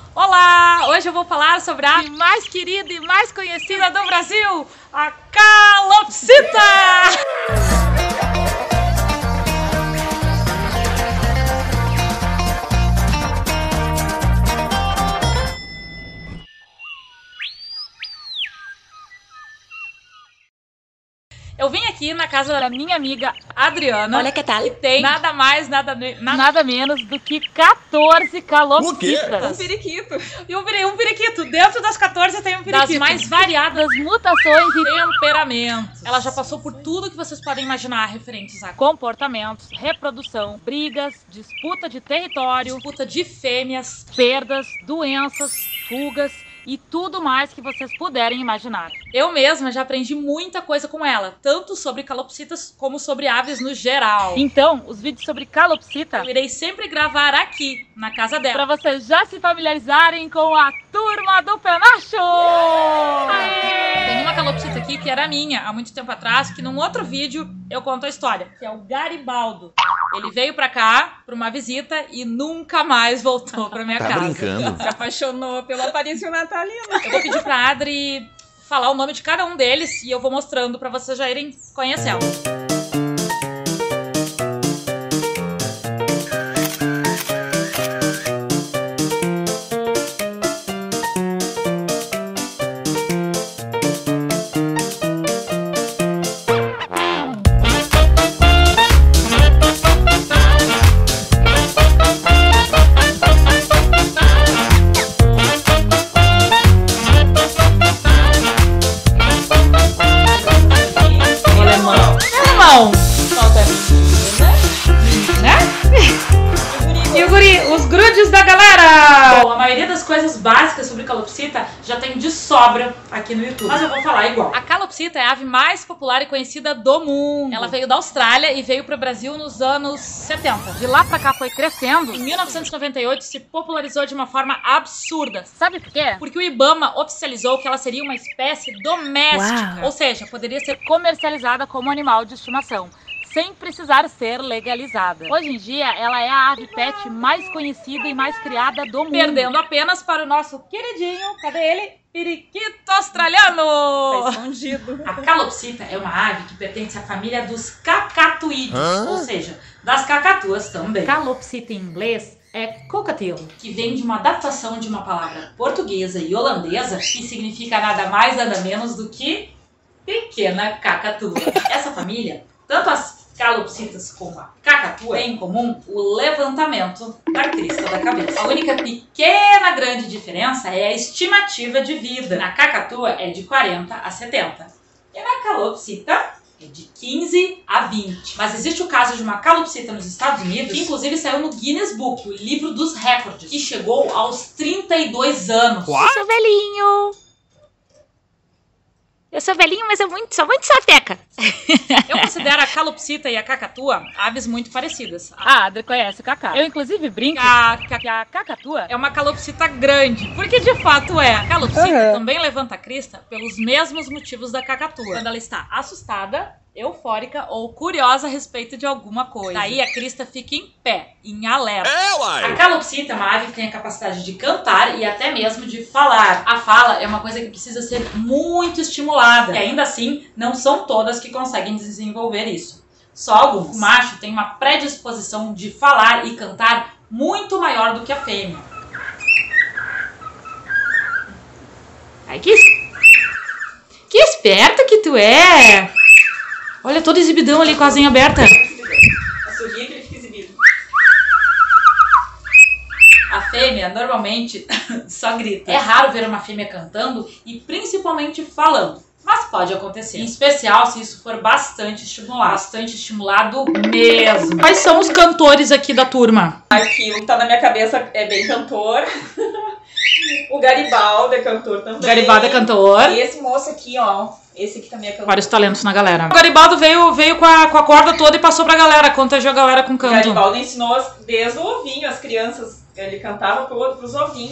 Olá! Hoje eu vou falar sobre a ave mais querida e mais conhecida do Brasil, a calopsita! Eu vim aqui na casa da minha amiga Adriana. Olha que tal. E tem nada mais, nada menos do que 14 calopsitas. Um periquito. E um periquito. Dentro das 14 tem um periquito. Das mais variadas mutações e temperamentos. Ela já passou por tudo que vocês podem imaginar referentes a comportamentos, reprodução, brigas, disputa de território, disputa de fêmeas, perdas, doenças, fugas e tudo mais que vocês puderem imaginar. Eu mesma já aprendi muita coisa com ela, tanto sobre calopsitas como sobre aves no geral. Então, os vídeos sobre calopsita eu irei sempre gravar aqui, na casa dela, para vocês já se familiarizarem com a turma do Penacho! Tem uma calopsita aqui que era minha há muito tempo atrás, que num outro vídeo eu conto a história, que é o Garibaldo. Ele veio pra cá, pra uma visita, e nunca mais voltou pra minha casa. Brincando? Se apaixonou pelo aparício natalino. Eu vou pedir pra Adri falar o nome de cada um deles e eu vou mostrando pra vocês já irem conhecendo. E o guri, os grudes da galera! Bom, a maioria das coisas básicas sobre calopsita já tem de sobra aqui no YouTube, mas eu vou falar igual. A calopsita é a ave mais popular e conhecida do mundo. Ela veio da Austrália e veio para o Brasil nos anos 70. De lá pra cá foi crescendo. Em 1998 se popularizou de uma forma absurda. Sabe por quê? Porque o IBAMA oficializou que ela seria uma espécie doméstica. Uau. Ou seja, poderia ser comercializada como animal de estimação, sem precisar ser legalizada. Hoje em dia, ela é a ave pet mais conhecida e mais criada do mundo. Perdendo apenas para o nosso queridinho, cadê ele? Periquito australiano! Tá escondido. A calopsita é uma ave que pertence à família dos cacatuídeos, ou seja, das cacatuas também. Calopsita em inglês é cockatiel, que vem de uma adaptação de uma palavra portuguesa e holandesa que significa nada mais, nada menos do que pequena cacatua. Essa família, tanto as calopsitas como a cacatua, têm em comum o levantamento da crista da cabeça. A única pequena grande diferença é a estimativa de vida. Na cacatua é de 40 a 70 e na calopsita é de 15 a 20. Mas existe o caso de uma calopsita nos Estados Unidos, que inclusive saiu no Guinness Book, o livro dos recordes, que chegou aos 32 anos. Eu sou velhinho. Eu sou velhinho, mas sou muito sapeca. Eu considero a calopsita e a cacatua aves muito parecidas. A Adri conhece o cacá. Eu, inclusive, brinco que a cacatua é uma calopsita grande, porque de fato é. A calopsita também levanta a crista pelos mesmos motivos da cacatua. Quando ela está assustada, eufórica ou curiosa a respeito de alguma coisa. Daí a crista fica em pé, em alerta. A calopsita é uma ave que tem a capacidade de cantar e até mesmo de falar. A fala é uma coisa que precisa ser muito estimulada. E ainda assim, não são todas que conseguem desenvolver isso. Só alguns. O macho tem uma predisposição de falar e cantar muito maior do que a fêmea. Ai, que esperto que tu é! Olha, todo exibidão ali com a asinha aberta. A sorria que ele fica exibido. A fêmea, normalmente, só grita. É raro ver uma fêmea cantando e principalmente falando. Mas pode acontecer. Em especial se isso for bastante estimulado. Bastante estimulado mesmo. Quais são os cantores aqui da turma? Aqui, o que tá na minha cabeça é bem cantor. O Garibaldo é cantor também. Garibaldo é cantor. E esse moço aqui, ó. Esse aqui também é cantor. Vários talentos na galera. O Garibaldo veio com a corda toda e passou pra galera. Contagiou a galera com canto. O Garibaldo ensinou desde o ovinho as crianças. Ele cantava pros ovinhos.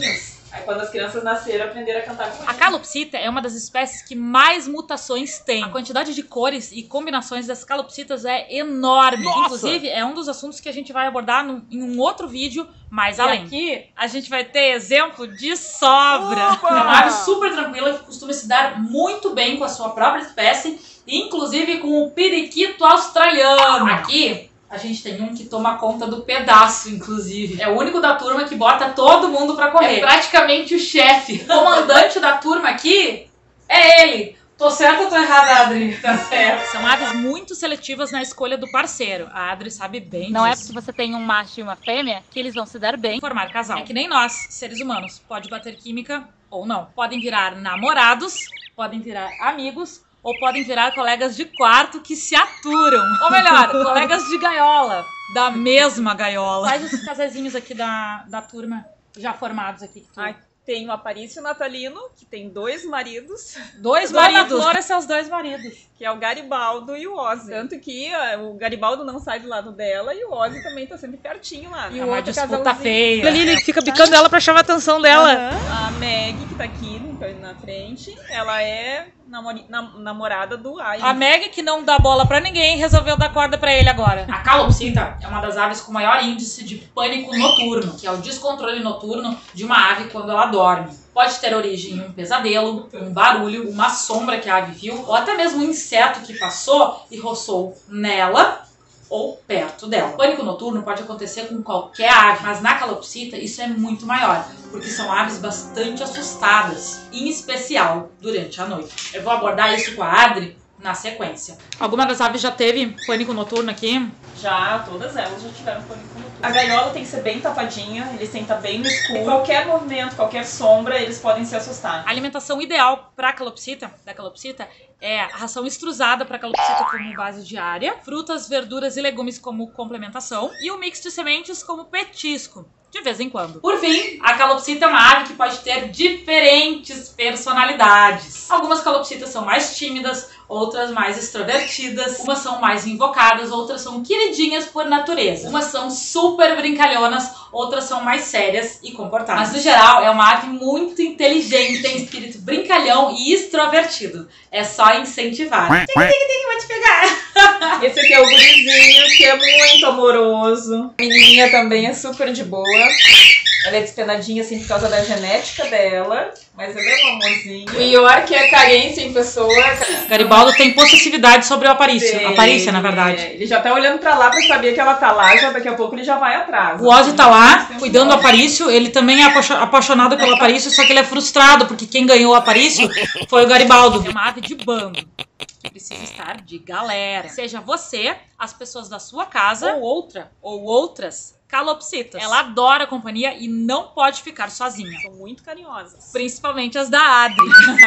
Aí quando as crianças nasceram, aprenderam a cantar com A calopsita é uma das espécies que mais mutações tem. A quantidade de cores e combinações das calopsitas é enorme. Nossa! Inclusive, é um dos assuntos que a gente vai abordar em um outro vídeo mais além. E aqui, a gente vai ter exemplo de sobra. Opa! É uma ave super tranquila que costuma se dar muito bem com a sua própria espécie, inclusive com o periquito australiano. Aqui, a gente tem um que toma conta do pedaço, inclusive. É o único da turma que bota todo mundo pra correr. É praticamente o chefe. O comandante da turma aqui é ele. Tô certa ou tô errada, Adri? Tá certo. São aves muito seletivas na escolha do parceiro. A Adri sabe bem disso. Não é porque você tem um macho e uma fêmea que eles vão se dar bem. Formar casal. É que nem nós, seres humanos. Pode bater química ou não. Podem virar namorados, podem virar amigos, ou podem virar colegas de quarto que se aturam. Ou melhor, colegas de gaiola. Da mesma gaiola. Faz os casazinhos aqui da turma já formados aqui. Ai, tem o Aparício Natalino, que tem 2 maridos. Dois maridos. Flora, seus 2 maridos. Que é o Garibaldo e o Ozzy. Tanto que o Garibaldo não sai do lado dela e o Ozzy também tá sempre pertinho lá. E o outro disputa feia. Ele fica bicando ela pra chamar a atenção dela. A Meg, que tá aqui na frente, ela é namorada do Ryan. A Meg, que não dá bola pra ninguém, resolveu dar corda pra ele agora. A calopsita é uma das aves com maior índice de pânico noturno, que é o descontrole noturno de uma ave quando ela dorme. Pode ter origem em um pesadelo, um barulho, uma sombra que a ave viu, ou até mesmo um inseto que passou e roçou nela ou perto dela. O pânico noturno pode acontecer com qualquer ave, mas na calopsita isso é muito maior, porque são aves bastante assustadas, em especial durante a noite. Eu vou abordar isso com a Adri na sequência. Alguma das aves já teve pânico noturno aqui? Já, todas elas já tiveram pânico noturno. A gaiola tem que ser bem tapadinha, eles têm que estar bem no escuro. Qualquer movimento, qualquer sombra, eles podem se assustar. A alimentação ideal para da calopsita é a ração extrusada para calopsita como base diária, frutas, verduras e legumes como complementação e o mix de sementes como petisco. De vez em quando. Por fim, a calopsita é uma ave que pode ter diferentes personalidades. Algumas calopsitas são mais tímidas, outras mais extrovertidas, umas são mais invocadas, outras são queridinhas por natureza. Umas são super brincalhonas, outras são mais sérias e comportadas. Mas no geral, é uma ave muito inteligente, tem espírito brincalhão e extrovertido. É só incentivar. Vou te pegar. Esse aqui é o gurizinho, que é muito amoroso. A menininha também é super de boa. Ela é despenadinha assim por causa da genética dela, mas ela é um amorzinho. O York é carência em pessoa. Garibaldo tem possessividade sobre o Aparício. Aparícia, na verdade. Ele já tá olhando pra lá pra saber que ela tá lá, já daqui a pouco ele já vai atrás. O Ozzy tá lá, cuidando do Aparício. Ele também é apaixonado pelo Aparício, só que ele é frustrado, porque quem ganhou o Aparício foi o Garibaldo. É uma ave de bando, que precisa estar de galera. Seja você, as pessoas da sua casa, ou outras calopsitas. Ela adora companhia e não pode ficar sozinha. São muito carinhosas. Principalmente as da Adri.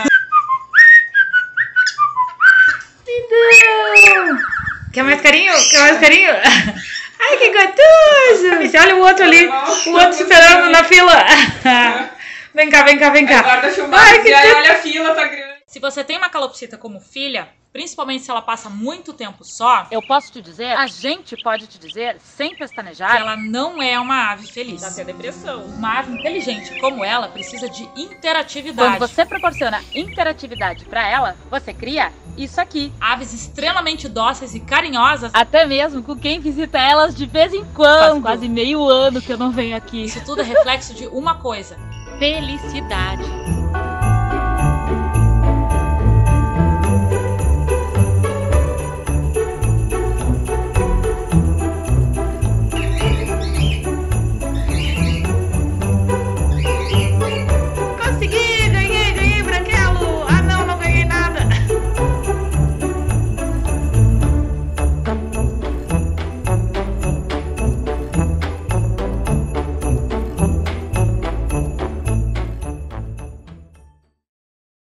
Quer mais carinho? Quer mais carinho? Ai, que gostoso! Olha o outro ali. O outro esperando na fila. Vem cá, vem cá, vem cá. Agora tá filmando. Ai, que olha a fila, tá grande. Se você tem uma calopsita como filha, principalmente se ela passa muito tempo só, eu posso te dizer, a gente pode te dizer, sem pestanejar, que ela não é uma ave feliz. Dá até depressão. Uma ave inteligente como ela precisa de interatividade. Quando você proporciona interatividade pra ela, você cria isso aqui. Aves extremamente dóceis e carinhosas, até mesmo com quem visita elas de vez em quando. Faz quase meio ano que eu não venho aqui. Isso tudo é reflexo de uma coisa: felicidade.